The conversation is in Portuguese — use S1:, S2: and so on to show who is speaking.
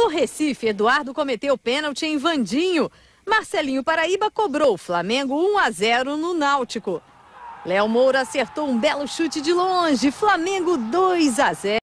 S1: No Recife, Eduardo cometeu pênalti em Vandinho. Marcelinho Paraíba cobrou o Flamengo 1-0 no Náutico. Léo Moura acertou um belo chute de longe. Flamengo 2-0.